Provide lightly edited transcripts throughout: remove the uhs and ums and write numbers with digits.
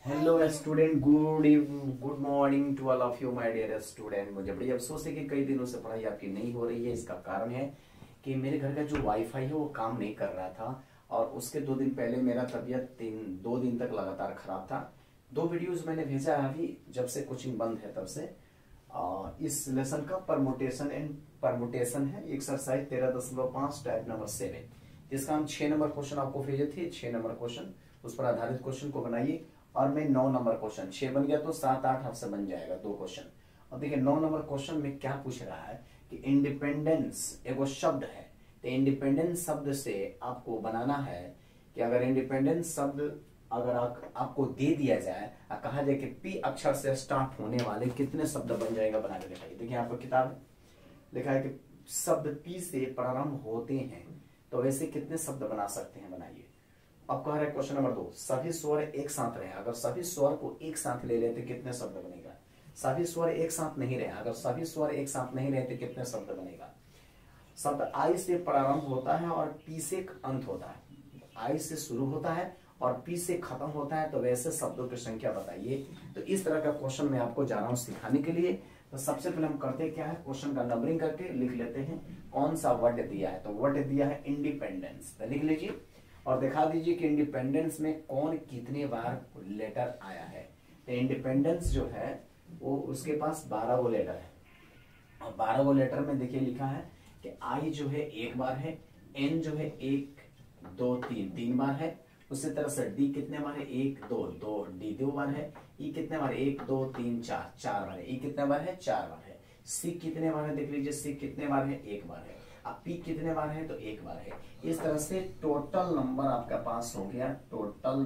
Hello student, good morning to all of you my dear student. मुझे बड़ी अफसोस है कि कई दिनों से पढ़ाई आपकी नहीं हो रही है। इसका कारण है कि मेरे घर का जो वाईफाई है वो काम नहीं कर रहा था और उसके 2 दिन पहले मेरा तबीयत 2 दिन तक लगातार खराब था। 2 वीडियोस मैंने भेजा है अभी, जब से कोचिंग बंद है तब से। इस लेसन का परमुटेशन है, एक्सरसाइज 13.5 टाइप नंबर 7, जिसका हम 6 नंबर क्वेश्चन आपको भेजे थे। 6 नंबर क्वेश्चन, उस पर आधारित क्वेश्चन को बनाइए। और मैं 9 नंबर क्वेश्चन, 6 बन गया तो 7-8 आपसे बन जाएगा 2 क्वेश्चन। और देखिए 9 नंबर क्वेश्चन में क्या पूछ रहा है कि इंडिपेंडेंस एगो शब्द है, तो इंडिपेंडेंस शब्द से आपको बनाना है कि अगर इंडिपेंडेंस शब्द अगर आपको दे दिया जाए और कहा जाए कि पी अक्षर से स्टार्ट होने वाले कितने शब्द बन जाएगा, बना के दिखाइए। देखिए आपको किताब में लिखा है कि शब्द पी से प्रारंभ होते हैं, तो वैसे कितने शब्द बना सकते हैं, बनाइए। अब कह रहा है क्वेश्चन नंबर 2, सभी स्वर एक साथ रहे। अगर सभी स्वर को एक साथ ले लेते कितने शब्द बनेगा। सभी स्वर एक साथ नहीं रहे, अगर सभी स्वर एक साथ नहीं रहते कितने शब्द बनेगा। शब्द आई से प्रारंभ होता है और पी से अंत होता है। आई से शुरू होता है और पी से खत्म होता है, तो वैसे शब्दों की संख्या बताइए। तो इस तरह का क्वेश्चन मैं आपको जा रहा हूं सिखाने के लिए। तो सबसे पहले हम करते क्या है, क्वेश्चन का नंबरिंग करके लिख लेते हैं कौन सा वर्ड दिया है। तो वर्ड दिया है इंडिपेंडेंस, तो लिख लीजिए और दिखा दीजिए कि इंडिपेंडेंस में कौन कितने बार लेटर आया है। तो इंडिपेंडेंस जो है वो उसके पास 12 गो लेटर है और 12 गो लेटर में देखिए लिखा है कि आई जो है 1 बार है, एन जो है 1 2 3 बार है। उसी तरह से डी कितने बार है, 1 2 डी 2 बार है। ई कितने बार, 1 2 3 4 बार है। ई कितने बार है, 4 बार है। सी कितने बार है, देख लीजिए सी कितने बार है, 1 बार है। अब पी कितने बार है, तो 1 बार है। इस तरह से टोटल नंबर आपके पास हो गया, total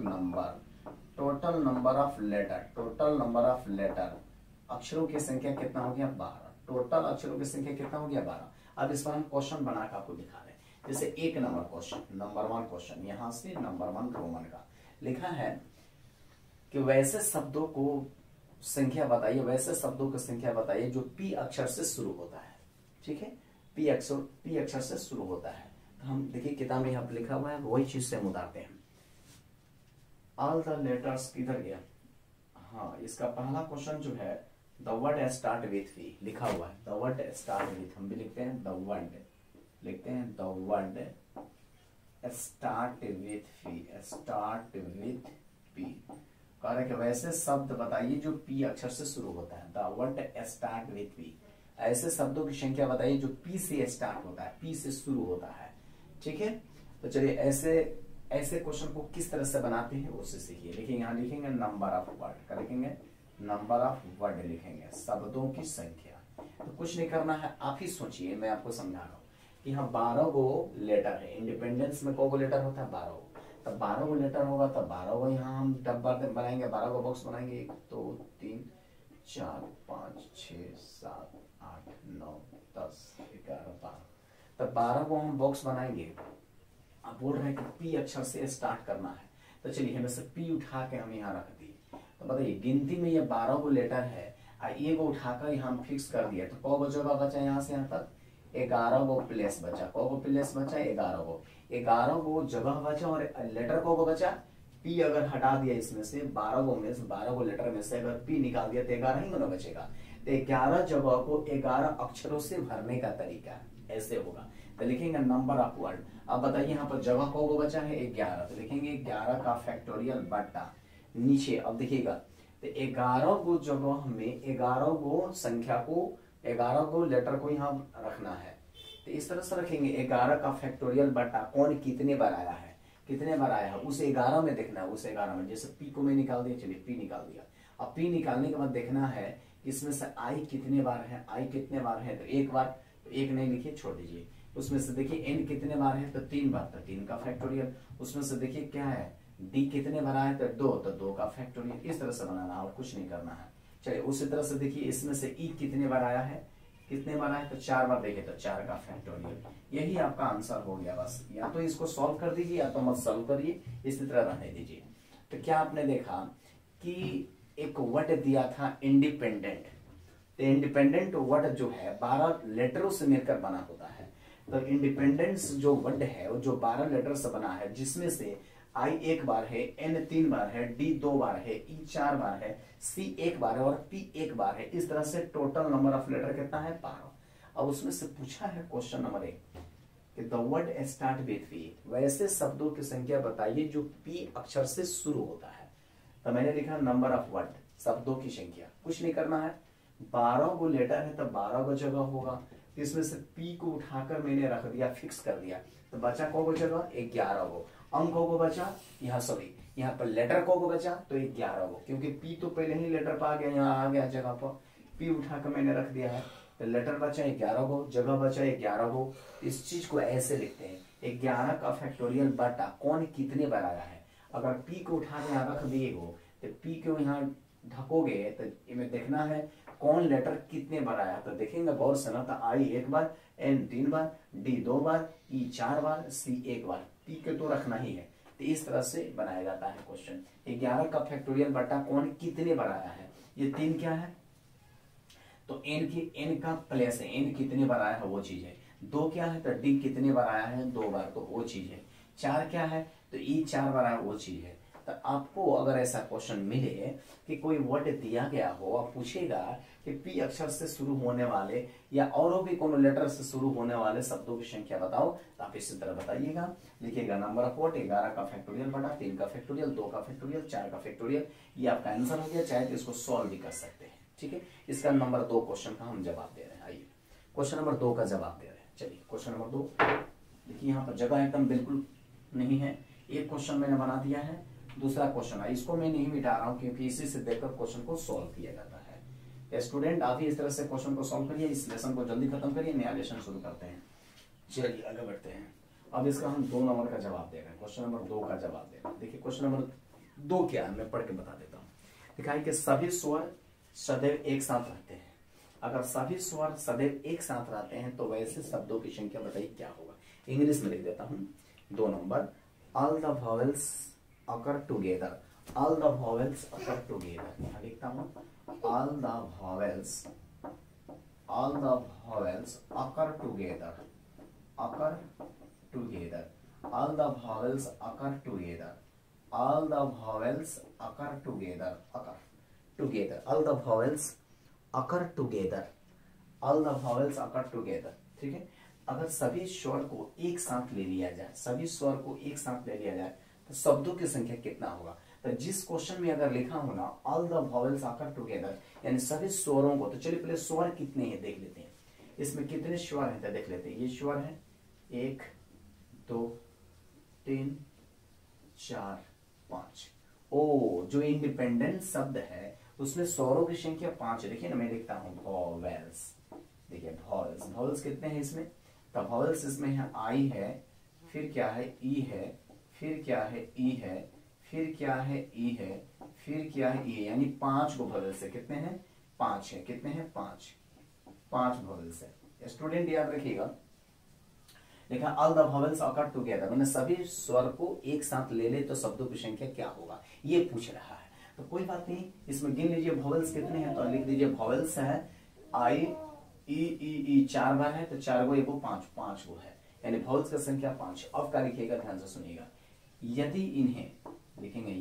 number of letter, total number of letter, अक्षरों की संख्या कितना हो गया, 12। टोटल अक्षरों की संख्या कितना हो गया, 12। अब इस पर हम क्वेश्चन बना के आपको दिखा रहे हैं। जैसे 1 नंबर क्वेश्चन, नंबर 1 क्वेश्चन, यहां से नंबर 1 रोमन का लिखा है कि वैसे शब्दों को संख्या बताइए, वैसे शब्दों की संख्या बताइए जो पी अक्षर से शुरू होता है। ठीक है, पी अक्षर से शुरू होता है। तो हम देखिए किताब में यहाँ पे लिखा हुआ है, वही चीज से हम उतारते हैं। ऑल द लेटर्स किधर गया, हाँ इसका पहला क्वेश्चन जो है the word start with V लिखा हुआ है। द वर्ड स्टार्ट विथ, हम भी लिखते हैं द वर्ड, लिखते हैं the word start with V, start with P. कह रहे कि वैसे शब्द बताइए जो पी अक्षर से शुरू होता है। The word start with P, ऐसे शब्दों की संख्या बताइए जो पी से स्टार्ट होता है, पी से शुरू होता है। ठीक है, तो चलिए ऐसे क्वेश्चन को किस तरह से बनाते हैं उससे सीखिए। देखिए यहाँ लिखेंगे नंबर ऑफ वर्ड, क्या लिखेंगे, नंबर ऑफ वर्ड लिखेंगे, शब्दों की संख्या। तो कुछ नहीं करना है, आप ही सोचिए, मैं आपको समझा रहा हूँ कि यहाँ 12 गो लेटर है। इंडिपेंडेंस में कौ लेटर होता है, 12 गो। तब 12 गो लेटर होगा तब 12 गो यहाँ हम डब्बा बनाएंगे, 12 गो बॉक्स बनाएंगे। 1 2 3 4 5 6 7 8 9 10 11 12, तब 12 को हम बॉक्स बनाएंगे। अब बोल रहे हैं कि पी अक्षर से स्टार्ट करना है, तो चलिए हमें से पी उठा के हम यहाँ रख दिए। तो बताइए गिनती में ये 12 गो लेटर है और ये को उठाकर यहाँ फिक्स कर दिया, तो कौ गो जगह बचा यहाँ से यहाँ तक, 11 गो प्लेस बचा। कौ गो प्लेस बचा, 11 गो जगह बचा। और लेटर कौ गो बचा, पी अगर हटा दिया इसमें से 12 गो में से, 12 गो लेटर में से अगर पी निकाल दिया तो 11 ही ना बचेगा। तो 11 जगह को 11 अक्षरों से भरने का तरीका ऐसे होगा। तो लिखेंगे नंबर ऑफ वर्ड। अब बताइए यहाँ पर जगह को बचा है 11, तो लिखेंगे 11 का फैक्टोरियल बट्टा नीचे। अब देखिएगा तो 11 गो जगह में 11 गो संख्या को, 11 गो लेटर को यहाँ रखना है। तो इस तरह से रखेंगे 11 का फैक्टोरियल बट्टा कौन कितने बार आया है, कितने बार आया है उस 11 में देखना है। उस 11 में जैसे पी को मैं निकाल दिया, चलिए पी निकाल दिया। अब पी निकालने के बाद देखना है इसमें से आई कितने बार है, आई कितने बार है, तो 1 बार, तो 1 नहीं लिखिए, छोड़ दीजिए। उसमें से देखिए एन कितने बार है, तो 3 बार, तो 3 का फैक्टोरियल। उसमें से देखिए क्या है, डी कितने बार आया, तो 2, तो 2 का फैक्टोरियल। इस तरह से बनाना और कुछ नहीं करना है। चलिए उसी तरह से देखिए इसमें से ई कितने बार आया है, कितने बार आया, तो 4 बार। देखिए तो 4 का फैक्टोरियल। यही आपका आंसर हो गया बस। या तो इसको सॉल्व कर दीजिए या तो मत सॉल्व करिए, इसी तरह रहने दीजिए। तो क्या आपने देखा कि एक वर्ड दिया था इंडिपेंडेंट, तो इंडिपेंडेंट वर्ड जो है 12 लेटरों से मिलकर बना होता है। तो इंडिपेंडेंस जो वर्ड है वो जो 12 लेटर से बना है, जिसमें से आई एक बार है, एन 3 बार है, डी 2 बार है, ई 4 बार है, सी 1 बार है और पी 1 बार है। इस तरह से टोटल नंबर ऑफ लेटर कितना है 12। अब उसमें से पूछा है क्वेश्चन नंबर 1 कि the word start with P, वैसे शब्दों की संख्या बताइए जो पी अक्षर से शुरू होता है। तो मैंने लिखा नंबर ऑफ वर्ड, शब्दों की संख्या, कुछ नहीं करना है, 12 को लेटर है तो 12 को जगह होगा, तो इसमें से पी को उठाकर मैंने रख दिया, फिक्स कर दिया, तो बचा को जगह 11 को, अंकों को बचा यहाँ, सॉरी यहाँ पर लेटर को बचा तो 11 को, क्योंकि पी तो पहले ही लेटर पर आ गया, यहाँ आ गया जगह पर, पी उठाकर मैंने रख दिया है, तो लेटर बचा 11 को, जगह बचा 11 को। इस चीज को ऐसे लिखते हैं 11 का फैक्टोरियल बटा कौन कितने बार आया है। अगर पी को उठा के यहाँ रख दिए हो तो पी को यहाँ ढकोगे तो इनमें देखना है कौन लेटर कितने बार आया, तो देखेंगे गौर से ना, तो आई 1 बार, एन 3 बार, डी 2 बार, ई 4 बार, सी 1 बार, पी के तो रखना ही है। तो इस तरह से बनाया जाता है क्वेश्चन। 11 का फैक्टोरियल बटा कौन कितने बार आया है, ये 3 क्या है तो एन का प्लेस है, एन कितने बार आया है वो चीज है। 2 क्या है तो डी कितने बार आया है 2 बार, तो वो चीज है। 4 क्या है तो ई 4 बार आया, वो चीज है। तो आपको अगर ऐसा क्वेश्चन मिले कि कोई वर्ड दिया गया हो, आप पूछेगा कि पी अक्षर से शुरू होने वाले या और भी कोनो लेटर से शुरू होने वाले शब्दों की संख्या बताओ, तो आप इसी तरह बताइएगा, लिखिएगा नंबर ऑफ वर्ड 11 का फैक्टोरियल बटा 3 का फैक्टोरियल, 2 का फैक्टोरियल, 4 का फैक्टोरियल, ये आपका आंसर हो गया। चाहे तो इसको सॉल्व भी कर सकते हैं, ठीक है। इसका नंबर 2 क्वेश्चन का हम जवाब दे रहे हैं। आइए क्वेश्चन नंबर 2 का जवाब दे रहे हैं। चलिए क्वेश्चन नंबर 2, देखिए यहाँ पर जगह एकदम बिल्कुल नहीं है, एक क्वेश्चन मैंने बना दिया है, दूसरा क्वेश्चन है, इसको मैं नहीं मिटा रहा हूँ क्योंकि इसी से देखकर क्वेश्चन को सॉल्व किया जाता है। स्टूडेंट आप ही इस तरह से क्वेश्चन को सॉल्व करिए, इस लेसन को जल्दी खत्म करिए, नया लेसन शुरू करते हैं। चलिए आगे बढ़ते हैं। अब इसका हम 2 नंबर का जवाब दे रहे हैं, क्वेश्चन नंबर 2 का जवाब दे रहे हैं। देखिए क्वेश्चन नंबर 2 क्या है, मैं पढ़ के बता देता हूँ। लिखा है कि सभी स्वर सदैव एक साथ रहते हैं। अगर सभी स्वर सदैव एक साथ रहते हैं तो वैसे शब्दों की संख्या बताइए क्या होगा। इंग्लिश में लिख देता हूँ 2 number, all the vowels occur together, all the vowels occur together, यहाँ लिखता हूँ all the vowels occur together, occur together, all the vowels occur together, all the vowels occur together, occur together, all the vowels occur together, all the vowels occur together, ठीक है। अगर सभी स्वर को एक साथ ले लिया जाए, सभी स्वर को एक साथ ले लिया जाए तो शब्दों की संख्या कितना होगा। तो जिस क्वेश्चन में अगर लिखा हो ना all the vowels occur together, यानी सभी स्वरों को, तो चलिए पहले स्वर कितने हैं देख लेते हैं, इसमें कितने स्वर हैं तो देख लेते हैं। ये स्वर है 1 2 3 4 5। ओ जो इंडिपेंडेंट शब्द है उसमें स्वरों की संख्या 5 है। देखिए ना, मैं लिखता हूं वॉवेल्स, देखिए वॉवेल्स, वॉवेल्स कितने हैं इसमें, तो वॉवेल्स इसमें है आई है, फिर क्या है ई है, फिर क्या है ई है, फिर क्या है ई है, फिर क्या है ई, यानी 5 को वॉवेल्स है। कितने हैं 5 है, कितने हैं 5 वॉवेल्स है। स्टूडेंट याद रखिएगा, देखा all the vowels occur together, मैंने सभी स्वर को एक साथ ले ले तो शब्दों की संख्या क्या होगा ये पूछ रहा है। तो कोई बात नहीं, इसमें गिन लीजिए वॉवेल्स कितने हैं, तो लिख दीजिए वॉवेल्स है आई ई 4 बार है, तो 4 को 1 को 5 को है, यानी वॉवेल्स की संख्या 5 है। अब क्या लिखिएगा, ध्यान से सुनिएगा, यदि इन्हें लिखेंगे,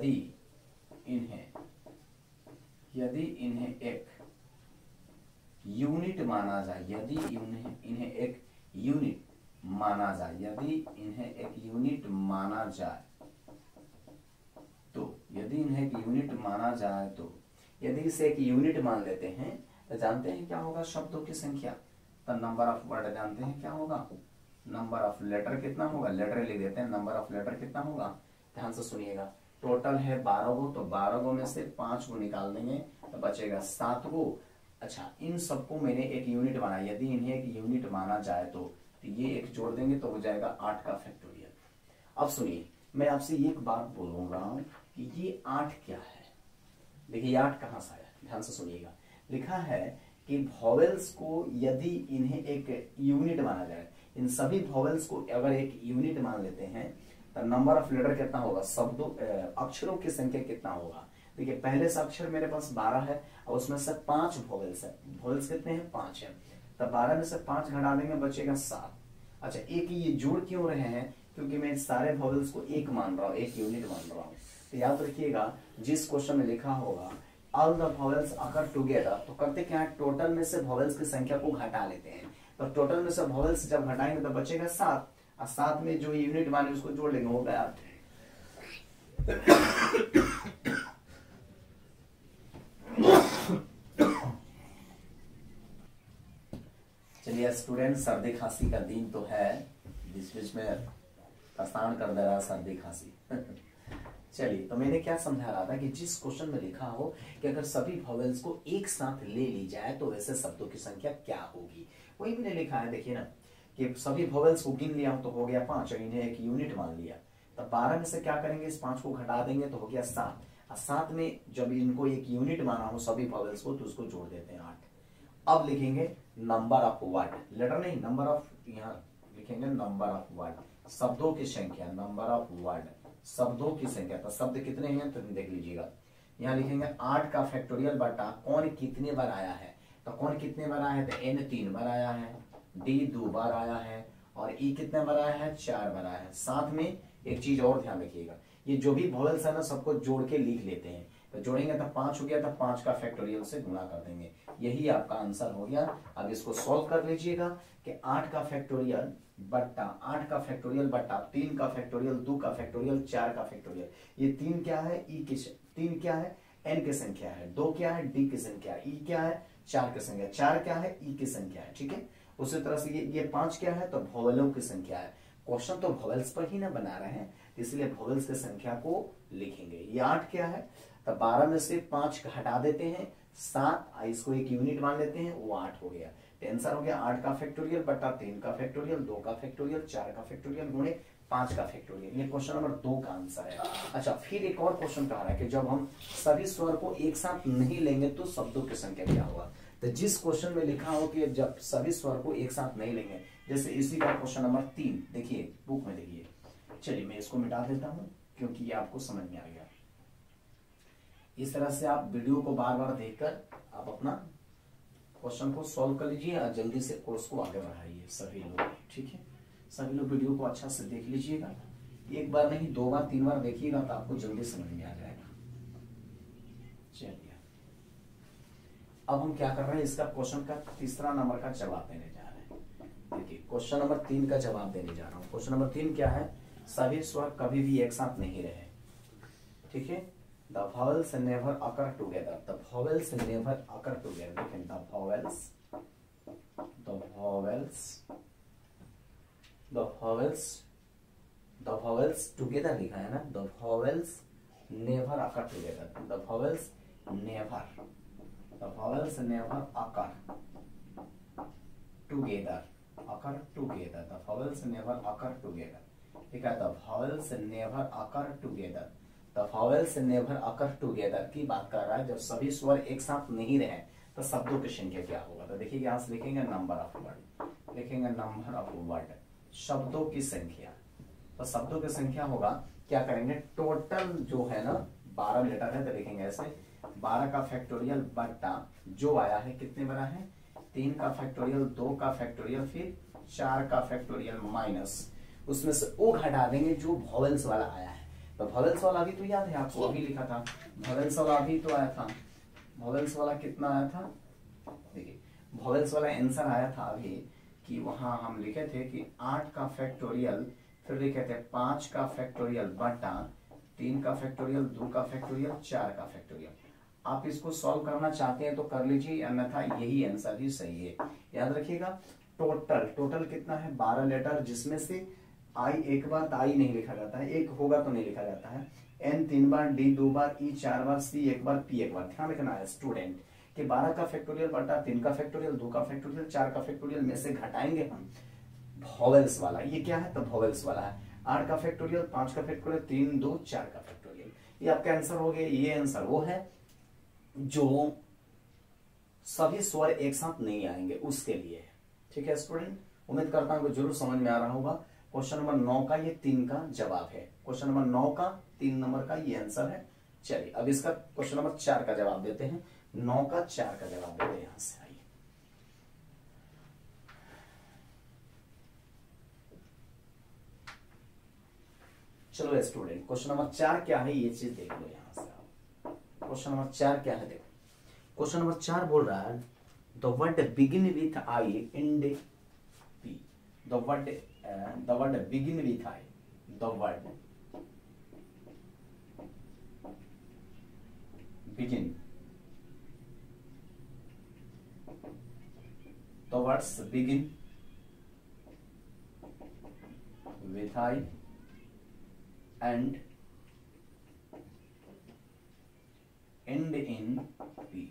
यदि इन्हें एक यूनिट माना जाए, यदि इन्हें एक यूनिट माना जाए, यदि इन्हें एक यूनिट माना जाए तो, यदि इन्हें एक यूनिट माना जाए तो, यदि इसे एक यूनिट मान लेते हैं तो जानते हैं क्या होगा शब्दों की संख्या, तो नंबर ऑफ वर्ड जानते हैं क्या होगा, नंबर ऑफ लेटर कितना होगा, लेटर लिख देते हैं, नंबर ऑफ लेटर कितना होगा, ध्यान से सुनिएगा। टोटल है 12 गो, तो 12 गो में से 5 को निकाल देंगे तो बचेगा 7 गो। अच्छा, इन सबको मैंने एक यूनिट बनाया, यदि इन्हें एक यूनिट माना जाए तो ये एक जोड़ देंगे तो हो जाएगा 8 का फैक्टोरियल। अब सुनिए, मैं आपसे एक बात बोलूंगा कि ये 8 क्या है। देखिए 8 कहां से आया, ध्यान से सुनिएगा। लिखा है कि वॉवेल्स को यदि इन्हें एक यूनिट माना जाए, इन सभी वॉवेल्स को अगर एक यूनिट मान लेते हैं तो नंबर ऑफ लेटर कितना होगा, शब्दों अक्षरों की संख्या कितना होगा। देखिए पहले से अक्षर मेरे पास 12 है और उसमें से 5 वॉवेल्स है, वॉवेल्स कितने हैं 5 है, तो 12 में से 5 घटा देंगे बचेगा 7। अच्छा, एक ये जोड़ क्यों रहे हैं क्योंकि मैं सारे वॉवेल्स को एक मान रहा हूँ, एक यूनिट मान रहा हूँ। तो याद रखिएगा जिस क्वेश्चन में लिखा होगा all the vowels occur together, तो करते क्या है, टोटल में से वॉवेल्स की संख्या को घटा लेते हैं। तो टोटल में से वॉवेल्स जब घटाएंगे तो बचेगा 7, और 7 में जो यूनिट माने उसको जोड़ लेंगे, हो गया। चलिए स्टूडेंट, सर्दी खांसी का दिन तो है, बीच बीच में परेशान कर दे रहा सर्दी खांसी। चलिए, तो मैंने क्या समझा रहा था कि जिस क्वेश्चन में लिखा हो कि अगर सभी वॉवेल्स को एक साथ ले ली जाए तो वैसे शब्दों की संख्या क्या होगी, वही मैंने लिखा है। देखिए ना कि सभी वॉवेल्स को गिन लिया तो हो गया 5, और इन्हें एक यूनिट मान लिया। तो 12 में से क्या करेंगे, इस 5 को घटा देंगे तो हो गया 7, और 7 में जब इनको एक यूनिट माना हो सभी वॉवेल्स को तो उसको जोड़ देते हैं 8। अब लिखेंगे नंबर ऑफ वर्ड, लेटर नहीं, नंबर ऑफ, यहाँ लिखेंगे नंबर ऑफ वर्ड, शब्दों की संख्या, नंबर ऑफ वर्ड, शब्दों की संख्या। तो शब्द कितने हैं तो देख लीजिएगा, यहाँ लिखेंगे 8 का फैक्टोरियल बटा कौन कितने बार आया है। तो कौन कितने बार आया है, तो n 3 बार आया है, d 2 बार आया है, और e कितने बार आया है, 4 बार आया है। साथ में एक चीज और ध्यान रखिएगा, ये जो भी वॉवेल्स है ना सबको जोड़ के लिख लेते हैं। तो जोड़ेंगे तो 5 हो गया, तो 5 का फैक्टोरियल से गुणा कर देंगे, यही आपका आंसर हो गया। अब इसको सॉल्व कर लीजिएगा कि 8 का फैक्टोरियल बट्टा 8 का फैक्टोरियल बट्टा 3 का फैक्टोरियल, 2 का फैक्टोरियल, 4 का फैक्टोरियल। ये 3 क्या है, ई की 3 क्या है, एन की संख्या है, 2 क्या है, डी की संख्या है, ई क्या है, 4 की संख्या, 4 क्या है, ई की संख्या है। ठीक है, उसी तरह से ये 5 क्या है, तो वॉवेलों की संख्या है। क्वेश्चन तो वॉवेल्स पर ही ना बना रहे हैं, इसलिए वॉवेल्स की संख्या को लिखेंगे। ये 8 क्या है, तो 12 में से 5 हटा देते हैं, 7, इसको एक यूनिट मान लेते हैं, वो 8 हो गया। तो आंसर हो गया 8 का फैक्टोरियल बटा 3 का फैक्टोरियल, 2 का फैक्टोरियल, 4 का फैक्टोरियल गुणे 5 का फैक्टोरियल। ये क्वेश्चन नंबर 2 का आंसर है। अच्छा, फिर एक और क्वेश्चन कह रहा है कि जब हम सभी स्वर को एक साथ नहीं लेंगे तो शब्दों की संख्या क्या होगा। तो जिस क्वेश्चन में लिखा हो कि जब सभी स्वर को एक साथ नहीं लेंगे, जैसे इसी का क्वेश्चन नंबर 3 देखिए, बुक में देखिए। चलिए मैं इसको मिटा देता हूं क्योंकि ये आपको समझ में आ गया। इस तरह से आप वीडियो को बार बार देखकर आप अपना क्वेश्चन को सॉल्व कर लीजिए और जल्दी से कोर्स को आगे बढ़ाइए सभी लोग। ठीक है, सभी लोग वीडियो को अच्छा से देख लीजिएगा, एक बार नहीं 2 बार 3 बार देखिएगा तो आपको जल्दी समझ में आ जाएगा। चलिए अब हम क्या कर रहे हैं, इसका क्वेश्चन का तीसरा नंबर का जवाब देने जा रहे हैं। देखिए क्वेश्चन नंबर 3 का जवाब देने जा रहा हूँ। क्वेश्चन नंबर 3 क्या है, सभी स्वर कभी भी एक साथ नहीं रहे। ठीक है, the vowels never occur together, the vowels never occur together। देखें the vowels together लिखा है ना, the vowels never occur together, the vowels never occur together, the vowels never occur together। ठीक है, the vowels never occur together, the vowels never occur together की बात कर रहा है। जब सभी स्वर एक साथ नहीं रहे तो शब्दों की संख्या क्या होगा। तो देखिए यहां से लिखेंगे नंबर ऑफ वर्ड, लिखेंगे नंबर ऑफ वर्ड, शब्दों की संख्या। तो शब्दों की संख्या होगा, क्या करेंगे, टोटल जो है ना 12 लेटर है, तो लिखेंगे ऐसे 12 का फैक्टोरियल बट्टा जो आया है कितने बड़ा है, 3 का फैक्टोरियल, 2 का फैक्टोरियल, फिर 4 का फैक्टोरियल माइनस उसमें से ओ घटा देंगे जो वॉवेल्स वाला आया है। तो वॉवेल्स वाला भी तो याद है आपको, अभी लिखा था वॉवेल्स वाला अभी तो आया था। वॉवेल्स वाला कितना आया था, देखिए वॉवेल्स वाला आंसर आया था अभी कि वहां हम लिखे थे कि 8 का फैक्टोरियल, फिर लिखे थे 5 का फैक्टोरियल बटा 3 का फैक्टोरियल, 2 का फैक्टोरियल, 4 का फैक्टोरियल। आप इसको सॉल्व करना चाहते हैं तो कर लीजिए, अन्यथा यही आंसर ही सही है। याद रखिएगा टोटल कितना है, 12 लेटर, जिसमें से आई एक बार तो आई नहीं लिखा जाता है, एक होगा तो नहीं लिखा जाता है, एन 3 बार, डी 2 बार, ई 4 बार, सी 1 बार, पी 1 बार। ध्यान रखना है स्टूडेंट कि 12 का फैक्टोरियल बटा 3 का फैक्टोरियल, 2 का फैक्टोरियल, 4 का फैक्टोरियल में से घटाएंगे हम वॉवेल्स वाला, ये क्या है तो वॉवेल्स वाला है। 8 का फैक्टोरियल, 5 का फैक्टोरियल, 3, 2, 4 का फैक्टोरियल, ये आपका आंसर हो गया। ये आंसर वो है जो सभी स्वर एक साथ नहीं आएंगे उसके लिए। ठीक है स्टूडेंट, उम्मीद करता हूं कि जरूर समझ में आ रहा होगा। क्वेश्चन नंबर 9 का ये 3 का जवाब है, क्वेश्चन नंबर 9 का 3 नंबर का ये आंसर है। चलिए अब इसका क्वेश्चन नंबर 4 का जवाब देते हैं, 9 का 4 का जवाब देते हैं। यहां से आइए, चलो स्टूडेंट, क्वेश्चन नंबर 4 क्या है ये चीज देख लो यहां से आप। क्वेश्चन नंबर 4 क्या है देखो। क्वेश्चन नंबर 4 बोल रहा है the word begin with I and P. The word begin with I, the word begin, the words begin with I and end in P।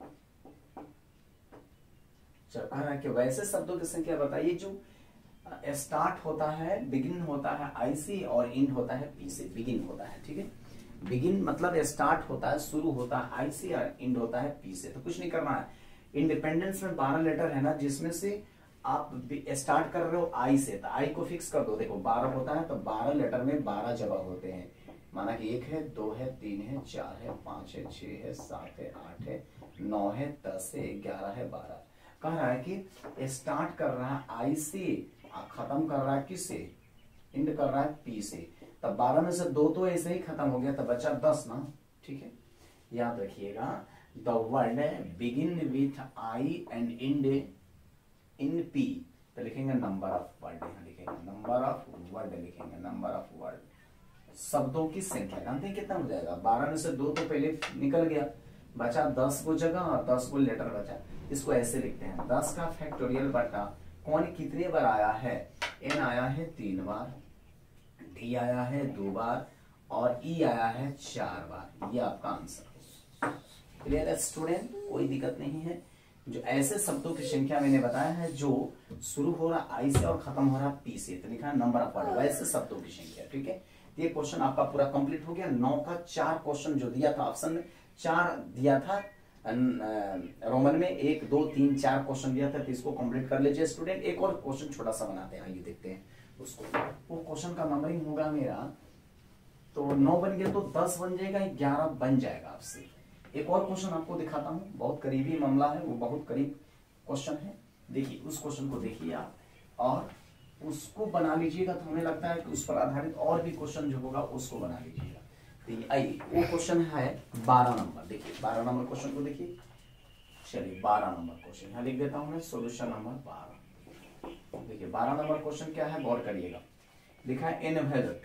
चल कह रहा है कि वैसे शब्दों की संख्या बताइए जो स्टार्ट होता है, बिगिन होता है आई से और एंड होता है पी से। बिगिन होता है, ठीक है, बिगिन मतलब स्टार्ट होता है, शुरू होता है आई से और एंड होता है पी से। तो कुछ नहीं करना है, इंडिपेंडेंस में 12 लेटर है ना, जिसमें से आप स्टार्ट कर रहे हो आई से, तो आई को फिक्स कर दो। देखो 12 होता है तो 12 लेटर में 12 जगह होते हैं, माना कि 1 है, 2 है, 3 है, 4 है, 5 है, 6 है, 7 है, 8 है, 9 है, 10 है, 11 है, 12। कह रहा है कि स्टार्ट कर रहा है आई से, खत्म कर रहा है किससे, एंड कर रहा है पी से। तब 12 में से 2 तो ऐसे ही खत्म हो गया, तब बचा 10 ना, ठीक है। याद रखिएगा the word begin with I and end in P, तो लिखेंगे नंबर ऑफ वर्ड, यहां लिखेंगे नंबर ऑफ वर्ड, लिखेंगे नंबर ऑफ वर्ड, शब्दों की संख्या। जानते हैं कितना हो जाएगा, 12 में से 2 तो पहले निकल गया, बचा 10 को जगह और 10 को लेटर बचा। इसको ऐसे लिखते हैं 10 का फैक्टोरियल बटा कौन कितने बार आया है, एन आया है 3 बार, डी आया है 2 बार और ई आया है 4 बार। ये आपका आंसर। क्लियर है स्टूडेंट, कोई दिक्कत नहीं है। जो ऐसे शब्दों की संख्या मैंने बताया है जो शुरू हो रहा आई से और खत्म हो रहा पी से, तो लिखा है नंबर ऑफ वर्ड, वैसे शब्दों की संख्या, ठीक है। ये क्वेश्चन आपका पूरा कंप्लीट हो गया। 9 का 4 क्वेश्चन जो दिया था ऑप्शन में, 4 दिया था रोमन में, 1 2 3 4 क्वेश्चन दिया था, तो इसको कंप्लीट कर लीजिए स्टूडेंट। एक और क्वेश्चन छोटा सा बनाते हैं, आइए देखते हैं उसको। वो क्वेश्चन का नंबरिंग होगा मेरा, तो 9 बन गया तो 10 बन जाएगा, 11 बन जाएगा आपसे। एक और क्वेश्चन आपको दिखाता हूं, बहुत करीबी मामला है, वो बहुत करीब क्वेश्चन है। देखिए उस क्वेश्चन को देखिए आप और उसको बना लीजिएगा, तो हमें लगता है कि उस पर आधारित और भी क्वेश्चन जो होगा उसको बना लीजिएगा। तो आइए वो क्वेश्चन है 12 नंबर। देखिए 12 नंबर क्वेश्चन को देखिए, चलिए 12 नंबर क्वेश्चन यहाँ लिख देता हूं मैं, सोल्यूशन नंबर 12। देखिए 12 नंबर क्वेश्चन क्या है, गौर करिएगा। लिखा है इनवैल्यूट,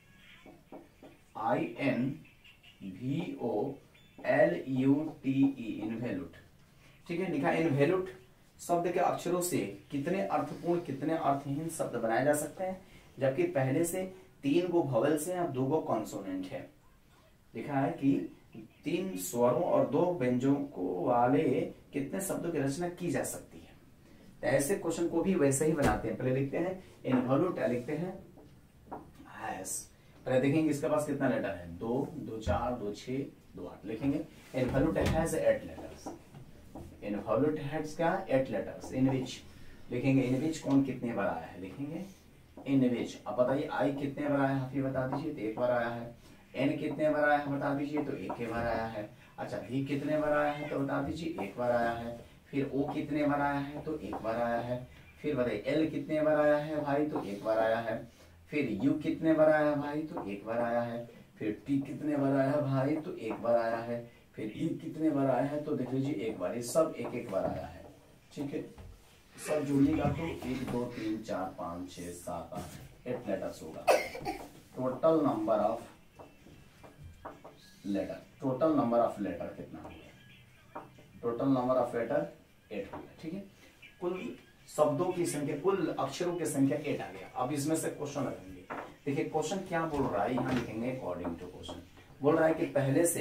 INVOLUTE, इनवैल्यूट, ठीक है। लिखा इनवैल्यूट शब्द के अक्षरों से कितने अर्थपूर्ण कितने अर्थहीन शब्द बनाए जा सकते हैं, जबकि पहले से 3 गो वोवेल्स हैं और 2 गो कॉन्सोनेंट है। लिखा है कि 3 स्वरों और 2 व्यंजनों वाले कितने शब्दों की रचना की जा सकती है। तो ऐसे क्वेश्चन को भी वैसे ही बनाते हैं। पहले लिखते हैं इनवैल्यूट, लिखते हैं हैस, पहले देखेंगे इसके पास कितना लेटर है, 2 2 4 2 6 2 8, लिखेंगे involute has 8 letters. Involute has क्या, 8 लेटर्स। इन विच लिखेंगे, इन विच कौन कितने बार आया है, लिखेंगे इन विच। अब बताइए आई कितने बार आया है, आप ये बता दीजिए, तो 1 बार आया है। एन कितने बार आया है बता दीजिए, तो 1 बार आया है। अच्छा भी कितने बार आया है, तो बता दीजिए 1 बार आया है। फिर ओ कितने बार आया है, तो 1 बार आया है। फिर बताइए एल कितने बार आया है भाई, तो 1 बार आया है। फिर यू कितने बार आया है भाई, तो 1 बार आया है। फिर टी कितने बार आया है भाई, तो 1 बार आया है। फिर ई कितने बार आया है, तो देख लीजिए 1 बार। ये सब 1 बार आया है, ठीक है। सब जोड़िएगा तो 1 2 3 4 5 6 7 8 लेटर्स होगा। Total number of letter, total number of letter कितना होगा, टोटल नंबर ऑफ लेटर 8 होगा, ठीक है। कुल शब्दों की संख्या, कुल अक्षरों की संख्या 8 आ गया। अब इसमें से क्वेश्चन लगाएंगे। देखिए क्वेश्चन क्या बोल रहा है, यहाँ लिखेंगे अकॉर्डिंग टू क्वेश्चन। बोल रहा है कि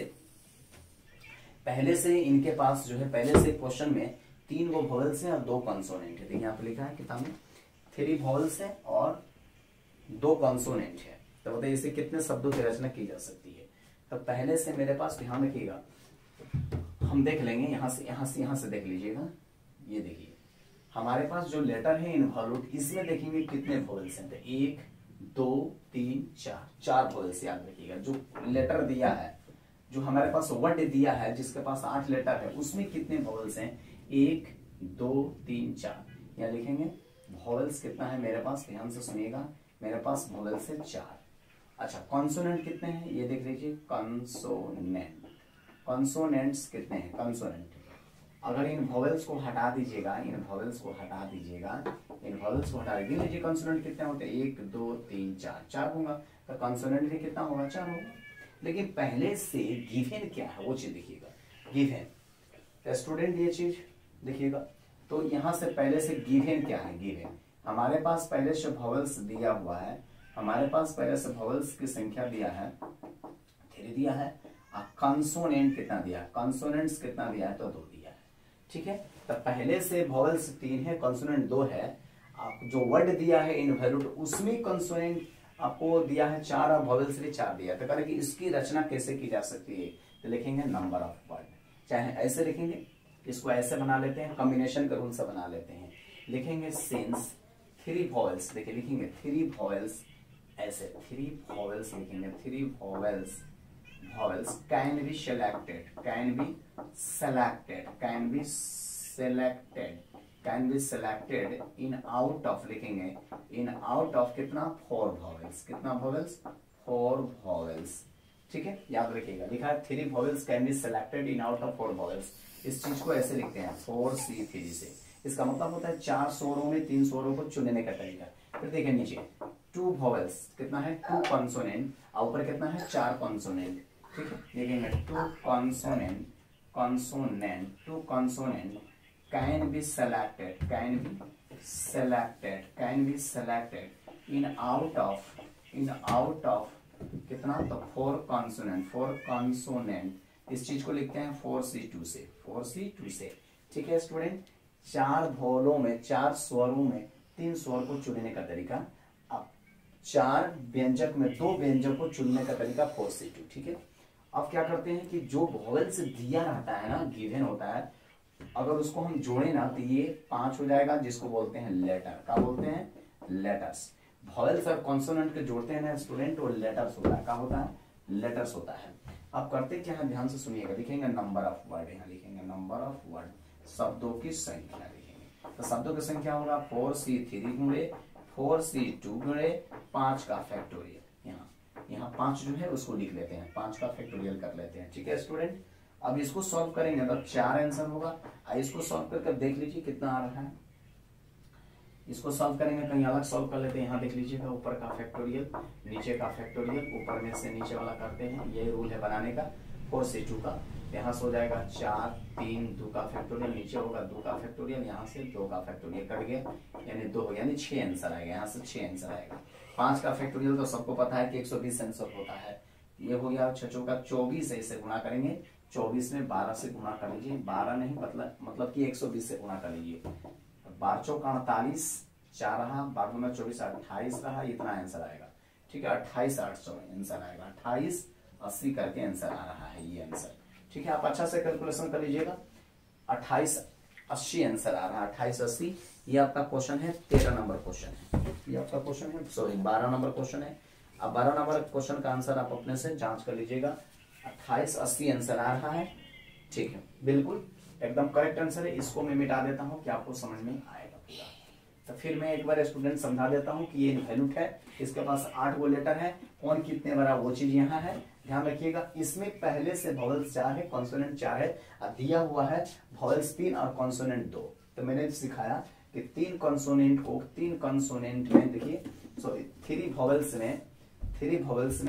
पहले से इनके पास जो है, पहले से क्वेश्चन में 3 गो वोवेल्स हैं और 2 कॉन्सोनेंट है। देखिए यहाँ पे लिखा है किताब में 3 वोवेल्स हैं और 2 कॉन्सोनेंट है। तो बताइए इससे कितने शब्दों की रचना की जा सकती है। तो पहले से मेरे पास, ध्यान रखिएगा, हम देख लेंगे यहाँ से देख लीजिएगा। ये देखिए हमारे पास जो लेटर है इनवैल्यूट, इसमें देखेंगे कितने वोवेल्स हैं, तो 1 2 3 4 वोवेल्स। याद रखिएगा जो लेटर दिया है, जो हमारे पास वर्ड दिया है जिसके पास 8 लेटर है, उसमें कितने वोवेल्स हैं, 1 2 3 4। यहाँ लिखेंगे वोवेल्स कितना है मेरे पास, ध्यान से सुनिएगा, मेरे पास वोवेल्स है 4। अच्छा कॉन्सोनेंट कितने हैं ये देख लीजिए, कॉन्सोनेंट, कॉन्सोनेंट्स कितने हैं कंसोनेंट। अगर इन वॉवेल्स को हटा दीजिएगा, इन वॉवेल्स को हटा दीजिएगा, इन वॉवेल्स को हटा दीजिए, कंसोनेंट कितने होते हैं 1 2 3 4, 4 होगा, तो कंसोनेंट भी कितना होगा 4 होगा। लेकिन पहले से गिवन क्या है वो चीज देखिएगा, गिवन स्टूडेंट ये चीज देखिएगा, तो यहां से पहले से गिवन क्या है, गिवन हमारे पास पहले से वॉवेल्स दिया हुआ है, हमारे पास पहले से वॉवेल्स की संख्या दिया है 3 दिया है, कंसोनेंट कितना दिया, कंसोनेंट्स कितना दिया है तो 2 दिया है, ठीक है। तो पहले से वॉवेल्स 3 है, कंसोनेंट 2 है, आप जो वर्ड दिया है इनवैल्यूड उसमें कंसोनेंट आपको दिया है 4 और वॉवेल्स भी 4 दिया, तो करें कि इसकी रचना कैसे की जा सकती है, तो लिखेंगे नंबर ऑफ वर्ड, चाहे ऐसे लिखेंगे, इसको ऐसे बना लेते हैं, कॉम्बिनेशन का रूल से बना लेते हैं, लिखेंगे सिंस 3 वॉवेल्स, देखिए लिखेंगे 3 वॉवेल्स, ऐसे 3 वॉवेल्स लिखेंगे, 3 vowels, vowels can be selected, can be selected, can be selected, can be selected in out of लिखेंगे in out of कितना 4 vowels, कितना vowels 4 vowels, ठीक है याद रखिएगा, लिखा है 3 vowels can be selected in out of 4 vowels। इस चीज को ऐसे लिखते हैं 4C3 से, इसका मतलब होता है 4 स्वरों में 3 स्वरों को चुनने का तरीका। फिर देखिए नीचे 2 vowels कितना है 2 कॉन्सोनेंट, और ऊपर कितना है 4 कॉन्सोनेंट, ठीक है लिखेंगे 2 consonant, consonant 2 consonant can be selected, can be selected, can be selected in out of, in out of कितना तो 4 कॉन्सोनेंट, 4 कॉन्सोनेंट, इस चीज को लिखते हैं 4C2 से, 4C2 से, ठीक है स्टूडेंट। 4 भोलों में 4 स्वरों में 3 स्वर को चुनने का तरीका, अब 4 व्यंजक में 2 व्यंजक को चुनने का तरीका 4C2, ठीक है। अब क्या करते हैं कि जो वॉवेल से दिया रहता है ना, गिवन होता है, अगर उसको हम जोड़े ना तो ये 5 हो जाएगा, जिसको बोलते हैं लेटर, क्या बोलते हैं लेटर्स। वॉवेल्स और कॉन्सोनेंट के जोड़ते हैं ना स्टूडेंट, वो लेटर्स होता है, क्या होता है लेटर्स होता है। अब करते क्या है ध्यान से सुनिएगा, लिखेंगे नंबर ऑफ वर्ड, यहाँ लिखेंगे नंबर ऑफ वर्ड, शब्दों की संख्या लिखेंगे, तो शब्दों की संख्या होगा 4C3 गुणे 4C2 गुणे 5 का फैक्टोरियल, यहाँ 5 जो है उसको लिख लेते हैं, 5 का फैक्टोरियल कर लेते हैं, ठीक है स्टूडेंट। अब इसको सॉल्व करेंगे तो 4 आंसर होगा, इसको सॉल्व करके देख लीजिए कितना आ रहा है, इसको सॉल्व करेंगे कहीं अलग सॉल्व कर लेते हैं, यहाँ देख लीजिएगा ऊपर का फैक्टोरियल नीचे का फैक्टोरियल, ऊपर में से नीचे वाला करते हैं, यही रूल है बनाने का 4C2 का। यहाँ से हो जाएगा 4 3 2 का फैक्टोरियल, नीचे होगा 2 का फैक्टोरियल, यहाँ से 2 का फैक्टोरियल कट गया, यानी 2 यानी 6 आंसर आएगा, यहाँ से 6 आंसर आएगा। 5 का फैक्टोरियल तो सबको पता है कि 120 आंसर होता है, ये हो गया 6 का 24 है, इसे गुणा करेंगे 24 में 12 से गुणा कर लीजिए, 12 नहीं मतलब कि 120 से गुणा कर लीजिए, 12 चौका 48, 4 रहा 12 में 24 28 रहा, इतना आंसर आएगा, ठीक है 28 800 आंसर आएगा, 28 80 करके आंसर आ रहा है ये आंसर, ठीक है। आप अच्छा से कैलकुलेशन कर लीजिएगा, 28 80 आंसर आ रहा है, 28 80, ये आपका क्वेश्चन है 13 नंबर क्वेश्चन है, ये आपका क्वेश्चन है, सॉरी 12 नंबर क्वेश्चन है। अब 12 नंबर क्वेश्चन का आंसर आप अपने से जांच कर लीजिएगा, 28 80 आंसर आ रहा है, ठीक है बिल्कुल एकदम करेक्ट आंसर है। इसको मैं मिटा देता हूँ कि आपको समझ में आएगा पूरा। तो फिर मैं एक बार स्टूडेंट समझा देता हूँ कि ये इनवैल्यूड है, इसके पास 8 गो लेटर है, कौन कितने बड़ा वो चीज यहाँ है, ध्यान रखिएगा। इसमें पहले से वॉवेल्स 4 है, कॉन्सोनेंट 4 है, और दिया हुआ है वॉवेल्स 3 और कॉन्सोनेंट 2। तो मैंने सिखाया कि 3 कॉन्सोनेंट को 3 कॉन्सोनेंट में देखिए, सॉरी 3 वॉवेल्स में 3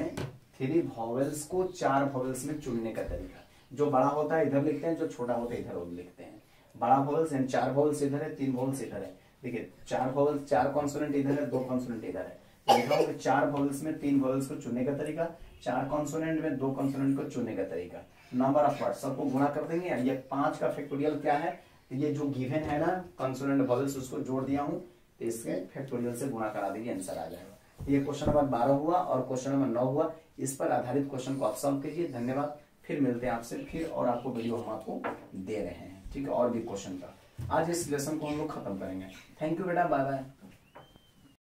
वॉवेल्स को 4 वॉवेल्स में चुनने का तरीका, जो बड़ा होता है इधर लिखते हैं, जो छोटा होता है इधर लिखते हैं। बड़ा वॉवेल्स यानी 4 वॉवेल्स इधर है, 3 वॉवेल्स इधर है, देखिए 4 वॉवेल्स 4 कॉन्सोनेंट इधर है, 2 कॉन्सोनेंट इधर है, लिखा हूं 4 वॉवेल्स में 3 वॉवेल्स को चुनने का तरीका, 4 कॉन्सोनेंट में 2 कॉन्सोनेंट को चुनने का तरीका, नंबर ऑफ वर्ड सबको गुणा कर देंगे। ये 5 का फैक्टोरियल क्या है, ये जो गिवन है ना कॉन्सोनेंट वॉवेल्स उसको जोड़ दिया हूं, तो इसके फैक्टोरियल से गुणा करा देंगे, आंसर आ जाएगा। ये क्वेश्चन नंबर 12 हुआ और क्वेश्चन नंबर 9 हुआ, इस पर आधारित क्वेश्चन को आप सॉल्व कीजिए। धन्यवाद, फिर मिलते हैं आपसे, फिर और आपको वीडियो हम आपको दे रहे हैं, ठीक है, और भी क्वेश्चन का। आज इस लेसन को हम लोग खत्म करेंगे। थैंक यू बेटा, बाय बाय।